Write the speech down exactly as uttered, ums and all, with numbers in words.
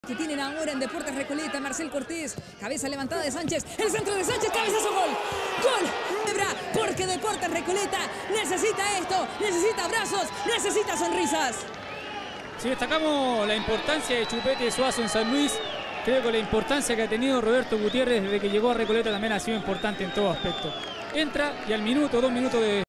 Que tienen ahora en Deportes Recoleta, Marcel Cortés, cabeza levantada de Sánchez, el centro de Sánchez, cabezazo, gol, gol, porque Deportes Recoleta necesita esto, necesita abrazos, necesita sonrisas. Si destacamos la importancia de Chupete Suazo en San Luis, creo que la importancia que ha tenido Roberto Gutiérrez desde que llegó a Recoleta también ha sido importante en todo aspecto. Entra y al minuto, dos minutos de